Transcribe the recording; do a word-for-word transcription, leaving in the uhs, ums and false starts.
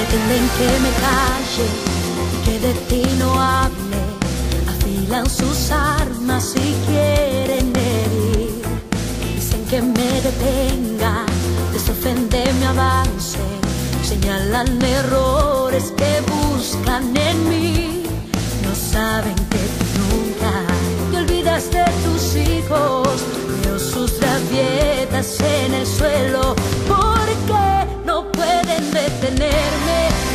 pretenden que me calle, que de ti no hable, afilan sus armas y quieren herir. Dicen que me detenga, les ofende mi avance, señalan errores que buscan en mí. No saben que tú nunca te olvidas de tus hijos, veo sus rabietas en el suelo, porque no pueden detenerme.